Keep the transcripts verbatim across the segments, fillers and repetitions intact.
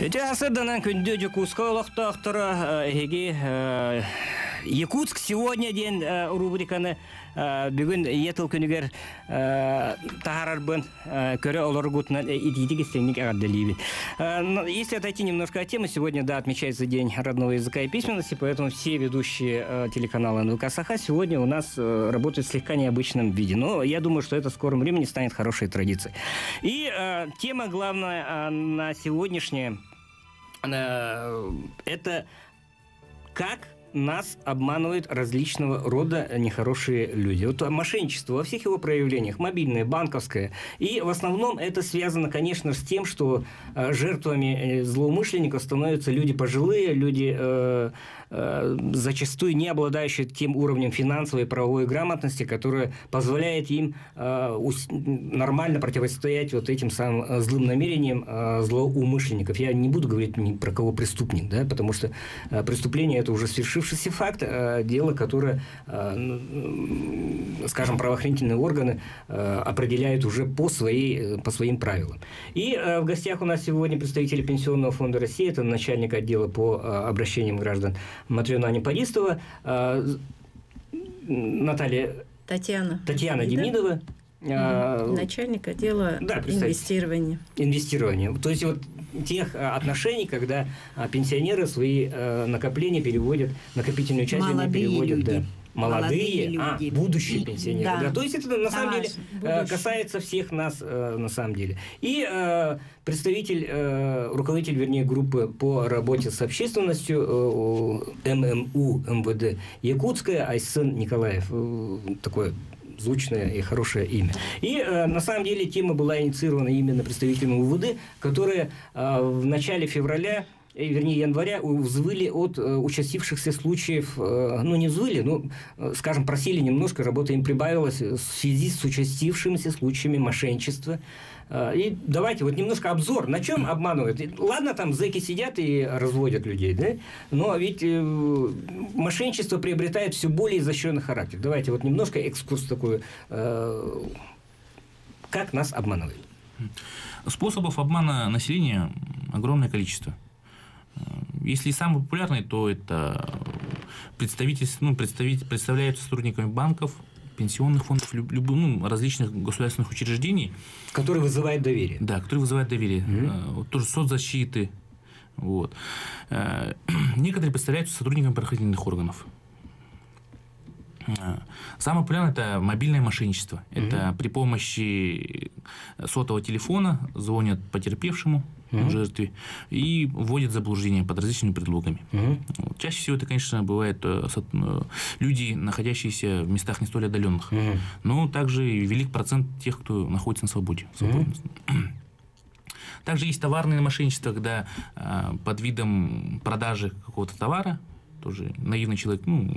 Асырданан күнді Якутска олықтақтыры еге Якутск сегодня ден рубриканы бүгін етіл күнігер тағарарбын көрі олар ғутынан идейдік істеңнік ағаддалейбін. Если отойти немножко от темы, сегодня, да, отмечается День родного языка и письменности, поэтому все ведущие телеканала эн вэ ка Саха сегодня у нас работают в слегка необычном виде. Но я думаю, что это в скором времени станет хорошей традицией. И тема главная на сегодняшнее это как нас обманывают различного рода нехорошие люди. Вот мошенничество во всех его проявлениях, мобильное, банковское. И в основном это связано, конечно, с тем, что жертвами злоумышленников становятся люди пожилые, люди э, э, зачастую не обладающие тем уровнем финансовой и правовой грамотности, которая позволяет им э, ус- нормально противостоять вот этим самым злым намерениям э, злоумышленников. Я не буду говорить ни про кого преступник, да, потому что э, преступление это уже свершившееся факт, дело, которое, скажем, правоохранительные органы определяют уже по, своей, по своим правилам. И в гостях у нас сегодня представители Пенсионного фонда России, это начальник отдела по обращениям граждан Матрена Анипаристова, Наталья Татьяна, Татьяна Демидова. Начальник отдела да, инвестирования. Инвестирования. То есть вот тех отношений, когда пенсионеры свои накопления переводят, накопительную часть Молодые переводят, люди. да. Молодые, Молодые а, люди. будущие пенсионеры. Да. Да. То есть это на да, самом деле будущее. Касается всех нас на самом деле. И э, представитель, э, руководитель, вернее, группы по работе с общественностью э, эм эм у эм вэ дэ Якутская Айсен Николаев. Э, такое звучное и хорошее имя. И э, на самом деле тема была инициирована именно представителями у вэ дэ, которые э, в начале февраля, э, вернее января, взвыли от э, участившихся случаев, э, ну не взвыли, но, э, скажем, просили немножко, работа им прибавилась в связи с участившимися случаями мошенничества. И давайте вот немножко обзор, на чем обманывают. Ладно, там зэки сидят и разводят людей, да? Но ведь мошенничество приобретает все более изощренный характер. Давайте вот немножко экскурс такой. Как нас обманывают? Способов обмана населения огромное количество. Если самый популярный, то это представитель, ну, представитель, представляются сотрудниками банков, пенсионных фондов, люб, ну, различных государственных учреждений. Которые вызывают доверие. Да, которые вызывают доверие. Mm-hmm. Вот, тоже соцзащиты. Вот. Некоторые представляются сотрудниками правоохранительных органов. Самое популярное – это мобильное мошенничество. Mm-hmm. Это при помощи сотового телефона звонят потерпевшему, mm-hmm. жертве, и вводят в заблуждение под различными предлогами. Mm-hmm. Чаще всего это, конечно, бывают люди, находящиеся в местах не столь отдаленных, mm-hmm. но также и велик процент тех, кто находится на свободе. Mm-hmm. Также есть товарное мошенничество, когда под видом продажи какого-то товара, тоже наивный человек, ну,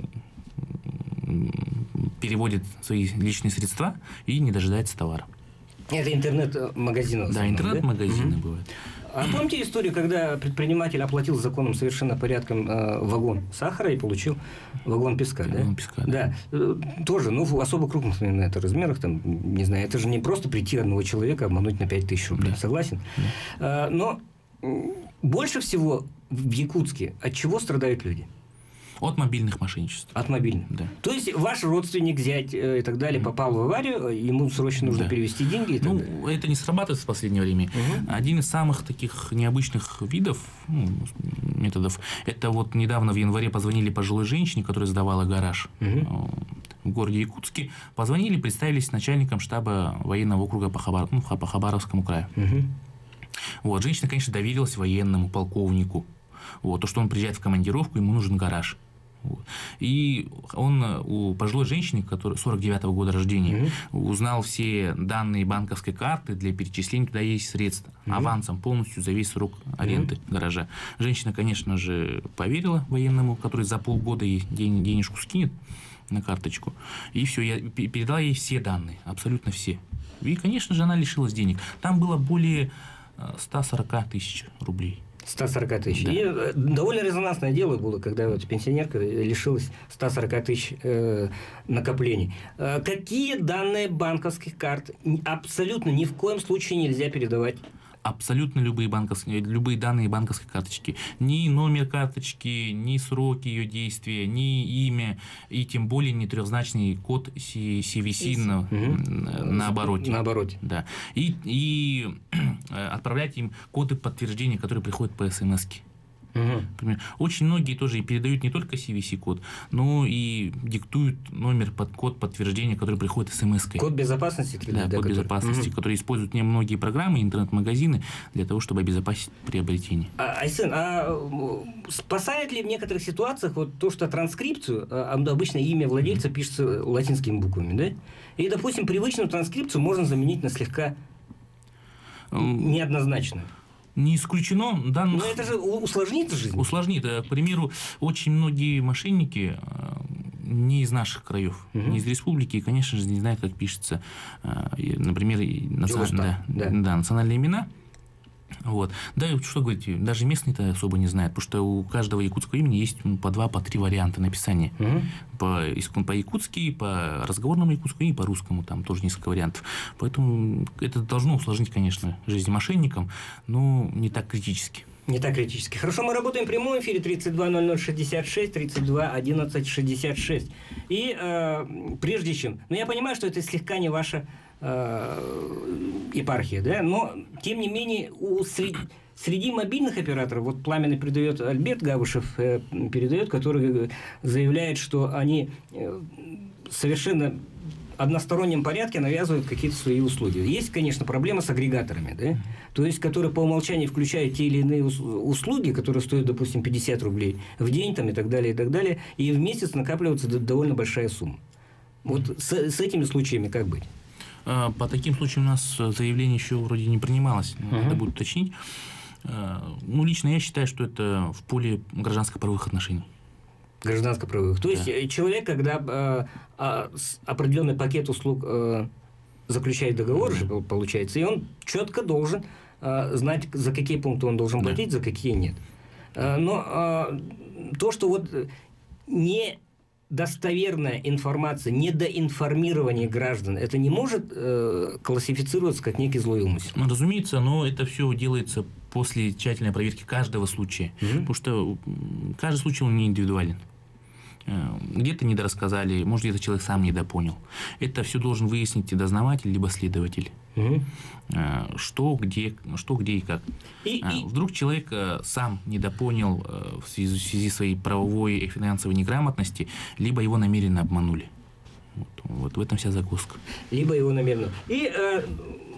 переводит свои личные средства и не дожидается товара. Это интернет-магазины. Да, интернет-магазины mm-hmm. бывают. А помните историю, когда предприниматель оплатил законным совершенно порядком э, вагон сахара и получил вагон песка? Вагон да? песка, да. да. Тоже, ну, в особо крупных, наверное, это размерах, там, не знаю, это же не просто прийти одного человека обмануть на пять тысяч рублей, да. Согласен? Да. А, но больше всего в Якутске от чего страдают люди? От мобильных мошенничеств. От мобильных, да. То есть ваш родственник, зять и так далее попал в аварию, ему срочно нужно да. перевести деньги и так ну, далее. Это не срабатывает в последнее время. Угу. Один из самых таких необычных видов, ну, методов, это вот недавно в январе позвонили пожилой женщине, которая сдавала гараж угу. в городе Якутске. Позвонили, представились начальником штаба военного округа по, Хабар... ну, по Хабаровскому краю. Угу. Вот, женщина, конечно, доверилась военному полковнику. Вот, то, что он приезжает в командировку, ему нужен гараж. Вот. И он у пожилой женщины, которая сорок девятого года рождения, mm-hmm. узнал все данные банковской карты, для перечисления туда есть средства, mm-hmm. авансом полностью за весь срок аренды mm-hmm. гаража. Женщина, конечно же, поверила военному, который за полгода ей день, денежку скинет на карточку, и все, я передала ей все данные, абсолютно все. И, конечно же, она лишилась денег. Там было более сто сорок тысяч рублей. сто сорок тысяч. Да. И довольно резонансное дело было, когда вот пенсионерка лишилась сто сорок тысяч э, накоплений. Э, какие данные банковских карт абсолютно ни в коем случае нельзя передавать абсолютно любые, банковские, любые данные банковской карточки. Ни номер карточки, ни сроки ее действия, ни имя, и тем более не трехзначный код си ви си на, угу. на обороте. На обороте. Да. И, и отправлять им коды подтверждения, которые приходят по смс-ке. Угу. Очень многие тоже и передают не только си ви си-код, но и диктуют номер под код подтверждения, который приходит смс-кой. Код безопасности? Да, код который... безопасности, угу. который используют многие программы, интернет-магазины для того, чтобы обезопасить приобретение. А, Айсен, а спасает ли в некоторых ситуациях вот то, что транскрипцию, обычно имя владельца пишется латинскими буквами, да? И, допустим, привычную транскрипцию можно заменить на слегка неоднозначную. Не исключено. Да, но это же усложнит жизнь. Усложнит. К примеру, очень многие мошенники не из наших краев, угу. не из республики, и, конечно же, не знают, как пишется, например, национ... да, да. Да, национальные имена. Вот. Да, и что говорить, даже местные-то особо не знают, потому что у каждого якутского имени есть по два, по три варианта написания. Угу. По, по-якутски, по разговорному якутскому и по русскому, там тоже несколько вариантов. Поэтому это должно усложнить, конечно, жизнь мошенникам, но не так критически. Не так критически. Хорошо, мы работаем в прямом эфире тридцать два ноль ноль шестьдесят шесть, тридцать два одиннадцать шестьдесят шесть. И э, прежде чем... Ну, я понимаю, что это слегка не ваша епархия, да, но тем не менее у среди, среди мобильных операторов, вот пламенный передает Альберт Габушев, э, передает, который заявляет, что они э, совершенно одностороннем порядке навязывают какие-то свои услуги. Есть, конечно, проблема с агрегаторами, да, то есть, которые по умолчанию включают те или иные услуги, которые стоят, допустим, пятьдесят рублей в день там, и так далее, и так далее, и в месяц накапливается довольно большая сумма. Вот с, с этими случаями как быть? По таким случаям у нас заявление еще вроде не принималось, uh-huh. надо будет уточнить. Ну, лично я считаю, что это в поле гражданско-правовых отношений. Гражданско-правовых. То да. есть человек, когда э, определенный пакет услуг э, заключает договор, да. же, получается, и он четко должен э, знать, за какие пункты он должен платить, да. за какие нет. Э, но э, то, что вот не... достоверная информация, недоинформирование граждан, это не может э, классифицироваться как некий злой умысел? Ну, разумеется, но это все делается после тщательной проверки каждого случая. Mm-hmm. Потому что каждый случай он не индивидуален. Где-то недорассказали, может, где-то человек сам недопонял. Это все должен выяснить и дознаватель, либо следователь. Угу. Что, где, что, где и как. И, и... Вдруг человек сам недопонял в связи, в связи с своей правовой и финансовой неграмотности, либо его намеренно обманули. Вот, вот в этом вся загвоздка. Либо его намеренно. И... Э...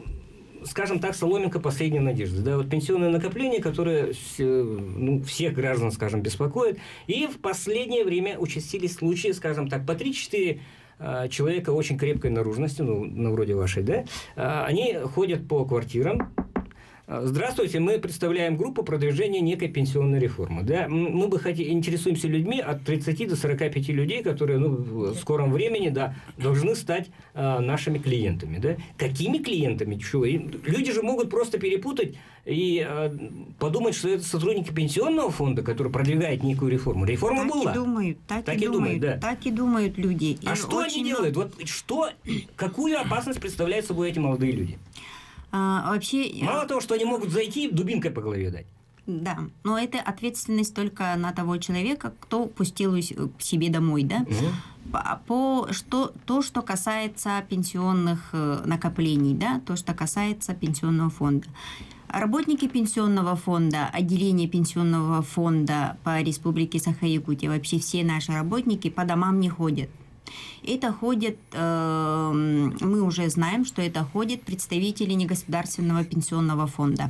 скажем так, соломинка последней надежды. Да, вот пенсионное накопление, которое ну, всех граждан, скажем, беспокоит. И в последнее время участились случаи, скажем так, по три-четыре э, человека очень крепкой наружности, ну, ну вроде вашей, да, э, они ходят по квартирам. Здравствуйте, мы представляем группу продвижения некой пенсионной реформы. Да? Мы бы хотели, интересуемся людьми от тридцати до сорока пяти людей, которые ну, в скором времени да, должны стать а, нашими клиентами. Да? Какими клиентами? Чего? Люди же могут просто перепутать и а, подумать, что это сотрудники пенсионного фонда, который продвигает некую реформу. Реформа так была. И думают, так, так и думают, да. так и думают люди. А и что они делают? Вот что, какую опасность представляют собой эти молодые люди? А, вообще, Мало того, что они могут зайти, дубинкой по голове дать. Да, но это ответственность только на того человека, кто пустил к себе домой, да. Угу. По, по что то, что касается пенсионных накоплений, да, то, что касается пенсионного фонда. Работники пенсионного фонда, отделение пенсионного фонда по Республике Саха-Якутия, вообще все наши работники по домам не ходят. Это ходят, э, мы уже знаем, что это ходят представители негосударственного пенсионного фонда.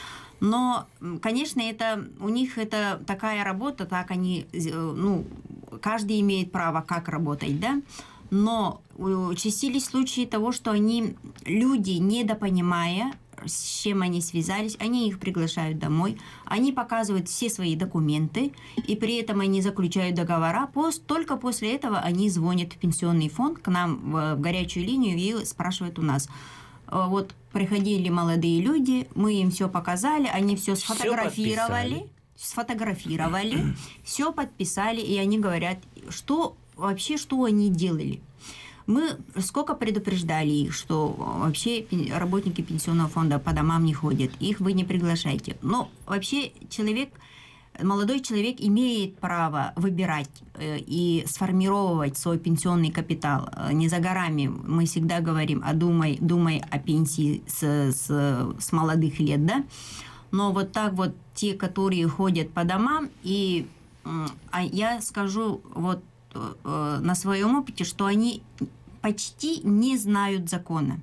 Но, конечно, это, у них это такая работа, так они, ну, каждый имеет право как работать, да? Но участились случаи того, что они, люди, недопонимая, с чем они связались, они их приглашают домой, они показывают все свои документы, и при этом они заключают договора, пост, только после этого они звонят в пенсионный фонд к нам в, в горячую линию и спрашивают у нас. Вот приходили молодые люди, мы им все показали, они все сфотографировали, сфотографировали, все подписали, и они говорят, что вообще, что они делали. Мы сколько предупреждали их, что вообще работники пенсионного фонда по домам не ходят, их вы не приглашайте. Но вообще человек, молодой человек имеет право выбирать и сформировать свой пенсионный капитал. Не за горами мы всегда говорим, а думай, думай о пенсии с, с, с молодых лет, да? Но вот так вот те, которые ходят по домам, и а я скажу вот на своем опыте, что они почти не знают закона.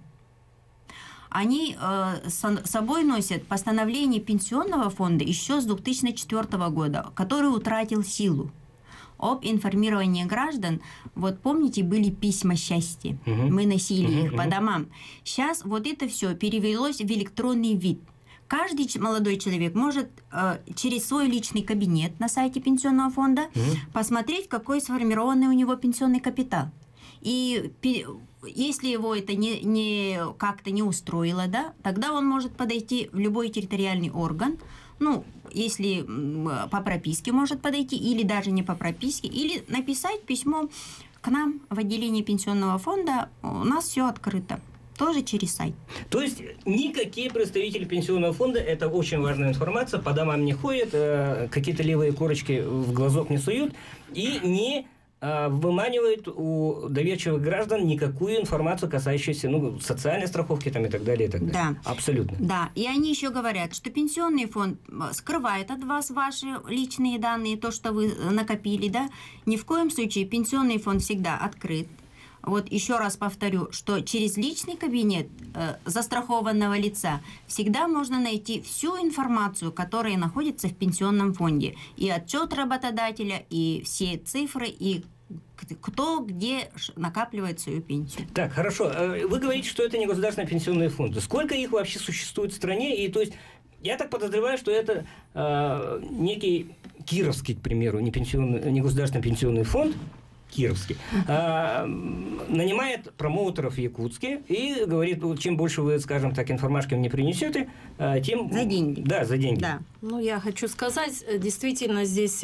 Они э, с собой носят постановление пенсионного фонда еще с две тысячи четвёртого года, который утратил силу. Об информировании граждан, вот помните, были письма счастья, угу. мы носили угу, их угу. по домам. Сейчас вот это все перевелось в электронный вид. Каждый молодой человек может э, через свой личный кабинет на сайте пенсионного фонда угу. посмотреть, какой сформированный у него пенсионный капитал. И если его это не, не, как-то не устроило, да, тогда он может подойти в любой территориальный орган, ну, если по прописке может подойти, или даже не по прописке, или написать письмо к нам в отделение пенсионного фонда. У нас все открыто. Тоже через сайт. То есть никакие представители пенсионного фонда, это очень важная информация, по домам не ходят, какие-то левые корочки в глазок не суют и не выманивают у доверчивых граждан никакую информацию, касающуюся ну, социальной страховки там, и так далее, и так далее. Да. Абсолютно. Да, и они еще говорят, что пенсионный фонд скрывает от вас ваши личные данные, то, что вы накопили, да. Ни в коем случае пенсионный фонд всегда открыт. Вот еще раз повторю, что через личный кабинет э, застрахованного лица всегда можно найти всю информацию, которая находится в пенсионном фонде. И отчет работодателя, и все цифры, и кто где накапливает свою пенсию. Так, хорошо. Вы говорите, что это не государственные пенсионные фонды. Сколько их вообще существует в стране? И то есть я так подозреваю, что это э, некий кировский, к примеру, не, пенсионный, не государственный пенсионный фонд, кировский, а, нанимает промоутеров в Якутске и говорит, чем больше вы, скажем так, информашки мне принесете, тем... За деньги. Да, за деньги. Да. Ну, я хочу сказать, действительно, здесь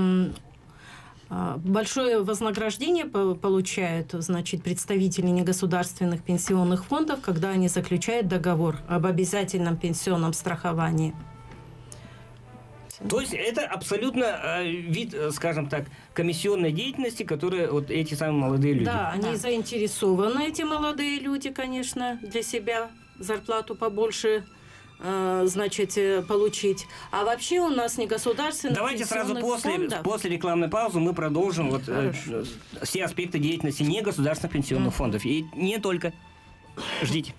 большое вознаграждение получают, значит, представители негосударственных пенсионных фондов, когда они заключают договор об обязательном пенсионном страховании. То есть это абсолютно э, вид, скажем так, комиссионной деятельности, которые вот эти самые молодые люди. Да, они да. заинтересованы, эти молодые люди, конечно, для себя зарплату побольше, э, значит, получить. А вообще у нас не государственных Давайте сразу после, фондов. после рекламной паузы мы продолжим вот, э, все аспекты деятельности негосударственных пенсионных mm. фондов. И не только. Ждите.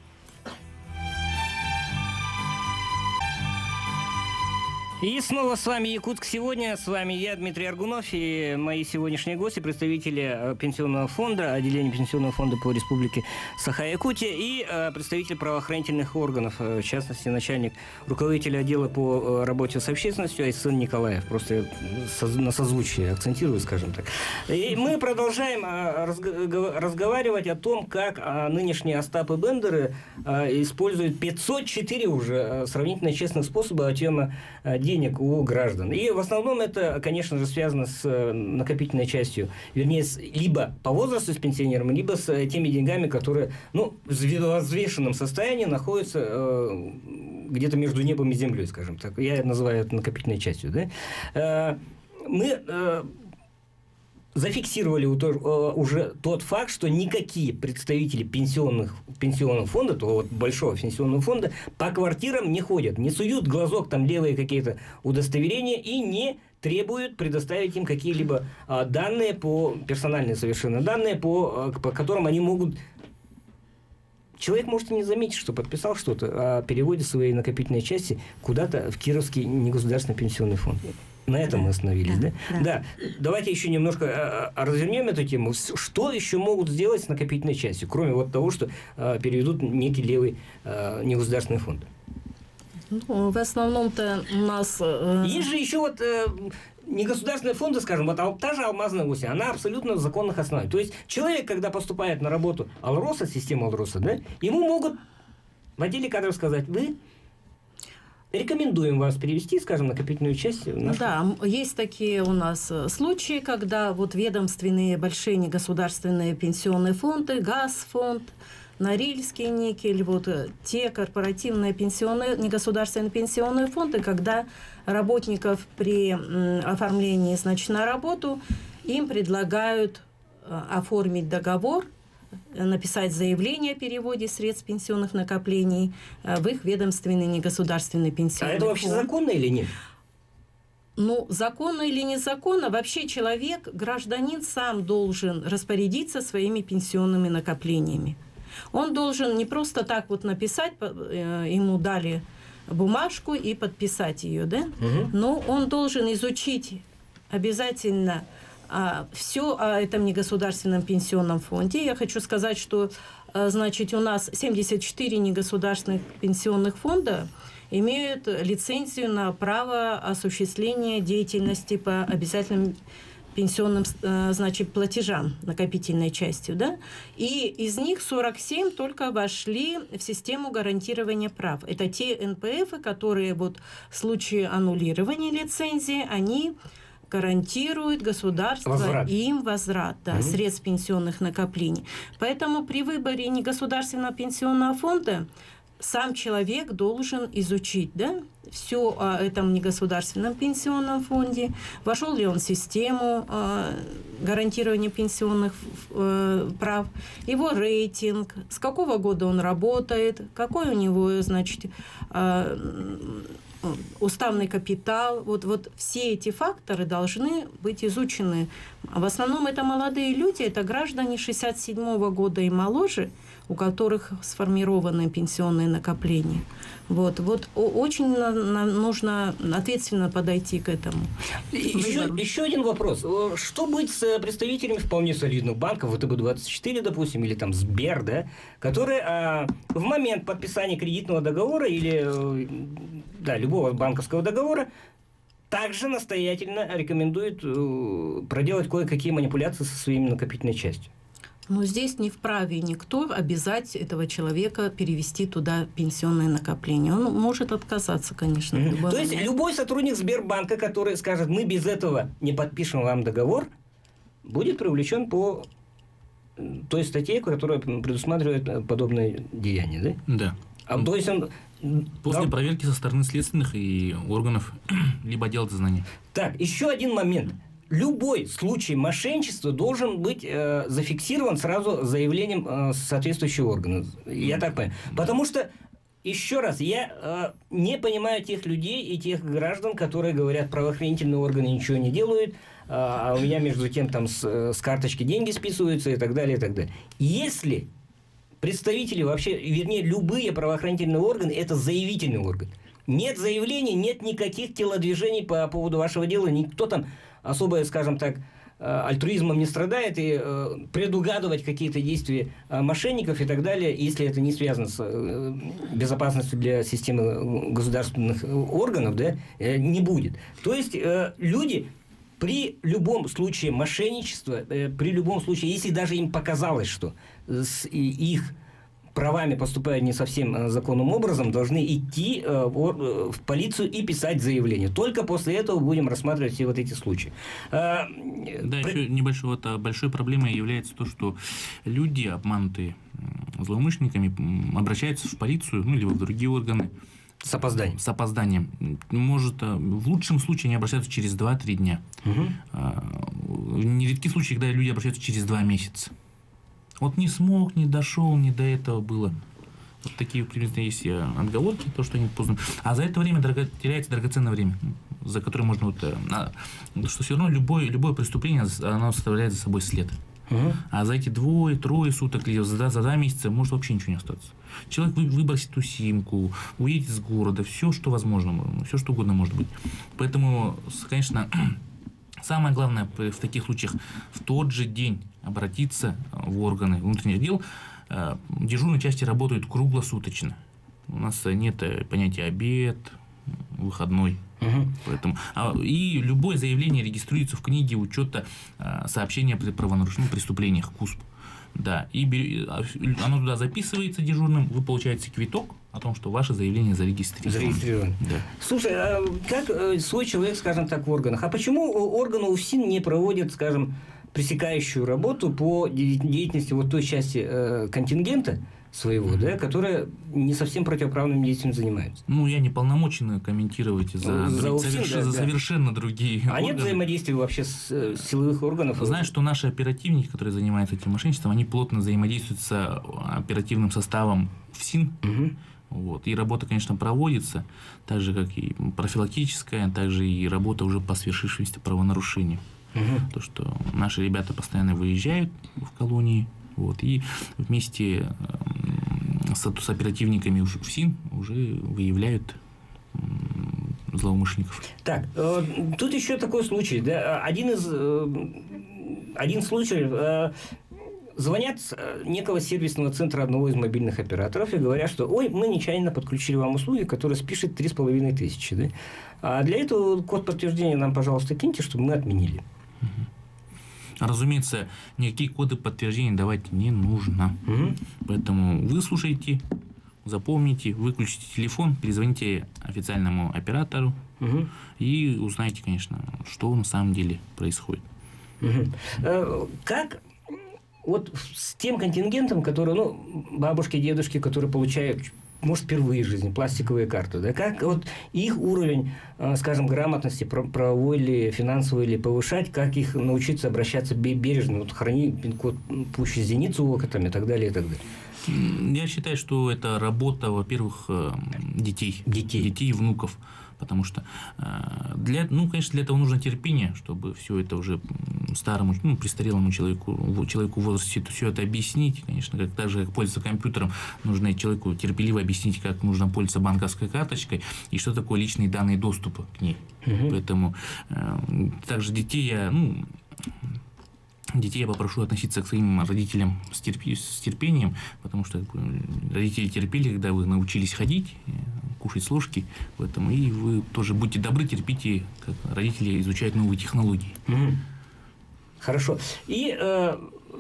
И снова с вами Якутск сегодня. С вами я, Дмитрий Аргунов, и мои сегодняшние гости, представители пенсионного фонда, отделения пенсионного фонда по республике Саха-Якутия и представитель правоохранительных органов, в частности, начальник, руководитель отдела по работе с общественностью Айсен Николаев. Просто на созвучие акцентирую, скажем так. И мы продолжаем разговаривать о том, как нынешние Остапы Бендеры используют пятьсот четыре уже сравнительно честных способа отъема денег у граждан. И в основном это, конечно же, связано с накопительной частью, вернее, с, либо по возрасту с пенсионером, либо с теми деньгами, которые, ну, в взвешенном состоянии находятся э, где-то между небом и землей, скажем так. Я называю это накопительной частью. Да? Э, мы э, зафиксировали уже тот факт, что никакие представители пенсионных, пенсионного фонда, то вот большого пенсионного фонда, по квартирам не ходят, не суют глазок там левые какие-то удостоверения и не требуют предоставить им какие-либо а, данные, по персональные совершенно данные, по, по которым они могут... Человек может и не заметить, что подписал что-то о переводе своей накопительной части куда-то в Кировский негосударственный пенсионный фонд. На этом да, мы остановились, да? Да. да. Давайте еще немножко а, развернем эту тему. Что еще могут сделать с накопительной частью, кроме вот того, что а, переведут некий левый а, негосударственный фонд? Ну, в основном-то у нас... Э... Есть же еще вот... Э, негосударственные фонды, скажем, вот та же алмазная осень, она абсолютно в законных основах. То есть человек, когда поступает на работу Алроса, система Алроса, да, ему могут в отделе кадров сказать, вы рекомендуем вас перевести, скажем, накопительную часть. Нашу... Да, есть такие у нас случаи, когда вот ведомственные большие негосударственные пенсионные фонды, Газфонд, Норильский никель, вот те корпоративные пенсионные, негосударственные пенсионные фонды, когда работников при оформлении, значит, на работу им предлагают оформить договор, написать заявление о переводе средств пенсионных накоплений в их ведомственный негосударственный пенсионный фонд. А это вообще законно или нет? Ну, законно или незаконно, вообще человек, гражданин, сам должен распорядиться своими пенсионными накоплениями. Он должен не просто так вот написать, ему дали бумажку и подписать ее, да? Угу. Но он должен изучить обязательно а, все о этом негосударственном пенсионном фонде. Я хочу сказать, что, а, значит, у нас семьдесят четыре негосударственных пенсионных фонда имеют лицензию на право осуществления деятельности по обязательным пенсионным, значит, платежам, накопительной частью, да, и из них сорок семь только вошли в систему гарантирования прав. Это те эн пэ эфы, которые вот в случае аннулирования лицензии, они гарантирует государство возврат. им возврат да, угу. средств пенсионных накоплений. Поэтому при выборе негосударственного пенсионного фонда сам человек должен изучить, да, все о этом негосударственном пенсионном фонде, вошел ли он в систему э, гарантирования пенсионных э, прав, его рейтинг, с какого года он работает, какой у него, значит, э, уставный капитал. Вот, вот все эти факторы должны быть изучены. В основном это молодые люди, это граждане шестьдесят седьмого года и моложе, у которых сформированы пенсионные накопления. Вот, вот очень на, на, нужно ответственно подойти к этому. Еще, еще один вопрос. Что быть с представителями вполне солидных банков, вэ тэ бэ двадцать четыре, допустим, или там Сбер, да, которые а, в момент подписания кредитного договора или да, любого банковского договора также настоятельно рекомендуют проделать кое-какие манипуляции со своими накопительной частью? Но здесь не вправе никто обязать этого человека перевести туда пенсионное накопление. Он может отказаться, конечно. Mm-hmm. То момент. есть любой сотрудник Сбербанка, который скажет, мы без этого не подпишем вам договор, будет привлечен по той статье, которая предусматривает подобное деяние, да? Да. А, то есть он... После да? проверки со стороны следственных и органов, либо отдела дознания. Так, еще один момент. Любой случай мошенничества должен быть э, зафиксирован сразу заявлением э, соответствующего органа. Я так понимаю. Потому что, еще раз, я э, не понимаю тех людей и тех граждан, которые говорят, правоохранительные органы ничего не делают, э, а у меня между тем там с, с карточки деньги списываются и так далее, и так далее. Если представители вообще, вернее, любые правоохранительные органы, это заявительный орган. Нет заявлений, нет никаких телодвижений по поводу вашего дела, никто там особо, скажем так, альтруизмом не страдает, и предугадывать какие-то действия мошенников и так далее, если это не связано с безопасностью для системы государственных органов, да, не будет. То есть люди при любом случае мошенничества, при любом случае, если даже им показалось, что с их правами поступают не совсем законным образом, должны идти э, в, в полицию и писать заявление. Только после этого будем рассматривать все вот эти случаи. А, да, при... еще небольшой, вот, большой проблемой является то, что люди, обманутые злоумышленниками, обращаются в полицию, ну, либо в другие органы. С опозданием. С опозданием. Может, в лучшем случае они обращаются через два-три дня. Угу. Нередки случаи, когда люди обращаются через два месяца. Вот не смог, не дошел, не до этого было. Вот такие, примерно, есть отговорки, то, что они поздно. А за это время дорого, теряется драгоценное время, за которое можно... Вот, а, что все равно любое, любое преступление, оно оставляет за собой след. Uh-huh. А за эти двое, трое суток или за, за два месяца может вообще ничего не остаться. Человек выбросит ту симку, уедет из города, все, что возможно, все, что угодно может быть. Поэтому, конечно... Самое главное в таких случаях в тот же день обратиться в органы внутренних дел. Дежурные части работают круглосуточно. У нас нет понятия обед, выходной. Угу. Поэтому, и любое заявление регистрируется в книге учета сообщения о правонарушенных преступлениях КУСП. Да, и бер... оно туда записывается дежурным, вы получаете квиток о том, что ваше заявление зарегистрировано. Зарегистрировано. Да. Слушай, а как свой человек, скажем так, в органах? А почему органы УФСИН не проводят, скажем, пресекающую работу по деятельности вот той части э, контингента своего, да, которая не совсем противоправным действием занимается? Ну, я не полномочен комментировать за, за, друг... УФСИН, соверш... да, за да. совершенно другие А органы. нет взаимодействия вообще с, с силовых органов? Знаешь, что наши оперативники, которые занимаются этим мошенничеством, они плотно взаимодействуют с оперативным составом ФСИН. Угу. Вот. И работа, конечно, проводится, так же, как и профилактическая, также и работа уже по свершившимся правонарушениям. Угу. То, что наши ребята постоянно выезжают в колонии, вот, и вместе с, с оперативниками ФСИН уже выявляют злоумышленников. Так, э, тут еще такой случай, да, один из, э, один случай, э, звонят с некого сервисного центра одного из мобильных операторов и говорят, что ой, мы нечаянно подключили вам услуги, которые спишет три с половиной тысячи, да? А для этого код подтверждения нам, пожалуйста, киньте, чтобы мы отменили. Разумеется, никакие коды подтверждения давать не нужно. Угу. Поэтому выслушайте, запомните, выключите телефон, перезвоните официальному оператору угу. и узнайте, конечно, что на самом деле происходит. Угу. Как вот с тем контингентом, который, ну, бабушки, дедушки, которые получают, может, впервые в жизни пластиковые карты, да, как вот их уровень, скажем, грамотности правовой или финансовой или повышать, как их научиться обращаться бережно, вот храни пин-код пуще зеницу ока там и так далее, и так далее. Я считаю, что это работа, во-первых, детей, детей, детей и внуков. Потому что, для, ну, конечно, для этого нужно терпение, чтобы все это уже старому, ну, престарелому человеку, человеку в возрасте все это объяснить. Конечно, как, так же, как пользоваться компьютером, нужно человеку терпеливо объяснить, как нужно пользоваться банковской карточкой и что такое личные данные доступа к ней. Угу. Поэтому также детей я, ну, детей я попрошу относиться к своим родителям с, терпи, с терпением, потому что родители терпели, когда вы научились ходить, кушать с ложки, поэтому и вы тоже будьте добры, терпите, как родители изучают новые технологии. Mm-hmm. Хорошо. И э,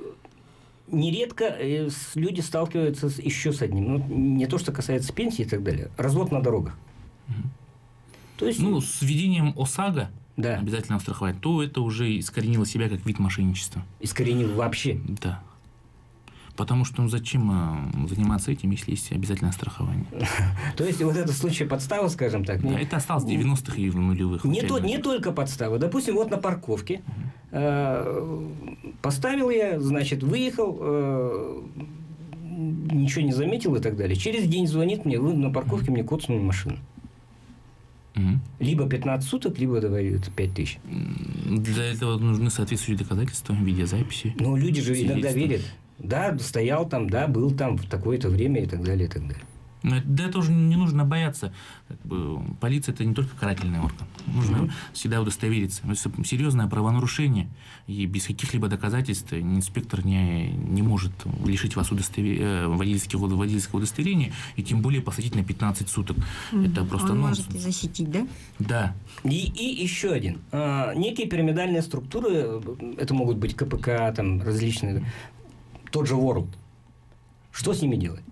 нередко люди сталкиваются с, еще с одним, ну, не то, что касается пенсии и так далее, развод на дорогах. Mm-hmm. То есть... Ну, с введением ОСАГО, да, обязательно страховать, то это уже искоренило себя как вид мошенничества. Искоренил вообще? Да. Потому что ну, зачем заниматься этим, если есть обязательное страхование? То есть, вот этот случай подставы, скажем так? Да, это осталось в девяностых и в нулевых. Не, то, не только подстава. Допустим, вот на парковке угу. э, поставил я, значит, выехал, э, ничего не заметил и так далее. Через день звонит мне, вы на парковке мне коцнули машину. Угу. Либо пятнадцать суток, либо давай это пять тысяч. Для этого нужны соответствующие доказательства, видеозаписи. Ну, люди же иногда верят. Да, стоял там, да, был там в такое-то время и так далее, и так далее. Но для этого же не нужно бояться. Как бы, полиция – это не только карательный орган. Нужно mm-hmm. всегда удостовериться. Это серьезное правонарушение, и без каких-либо доказательств инспектор не, не может лишить вас удостовер... водительского, водительского удостоверения, и тем более посадить на пятнадцать суток. Mm-hmm. Это просто Он нонсенс. может и защитить, да? Да. И, и еще один. А, некие пирамидальные структуры, это могут быть КПК, там, различные, тот же World. Что с ними делать?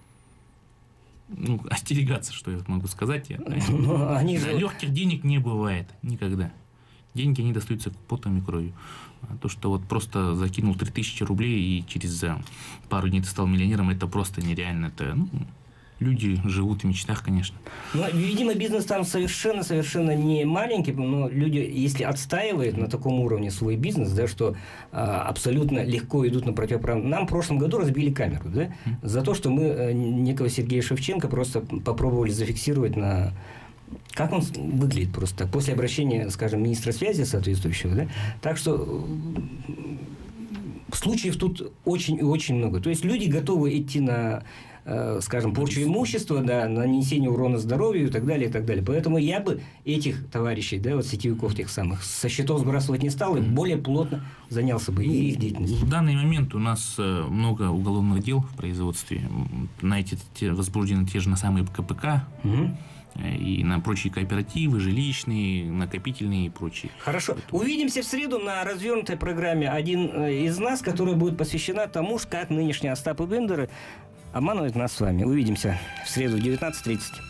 Ну, остерегаться, что я могу сказать. Я, Но они же... Легких денег не бывает никогда. Деньги, они достаются потом и кровью. А то, что вот просто закинул три тысячи рублей и через пару дней ты стал миллионером, это просто нереально. Это, ну, люди живут в мечтах, конечно. Ну, видимо, бизнес там совершенно-совершенно не маленький, но люди, если отстаивают на таком уровне свой бизнес, да, что а, абсолютно легко идут на противоправную... Нам в прошлом году разбили камеру, да, mm. за то, что мы а, некого Сергея Шевченко просто попробовали зафиксировать на... Как он выглядит просто после обращения, скажем, министра связи соответствующего, да? Так что случаев тут очень и очень много. То есть люди готовы идти на, скажем, порчу имущества, да, на нанесение урона здоровью и так далее, и так далее. Поэтому я бы этих товарищей, да, вот сетевиков тех самых, со счетов сбрасывать не стал и более плотно занялся бы и их деятельностью. В данный момент у нас много уголовных дел в производстве. На эти те, возбуждены те же на самые КПК. Угу. и на прочие кооперативы, жилищные, накопительные и прочие. Хорошо. Увидимся в среду на развернутой программе «Один из нас», которая будет посвящена тому, как нынешние Остапы Бендеры обманывают нас с вами. Увидимся в среду в девятнадцать тридцать.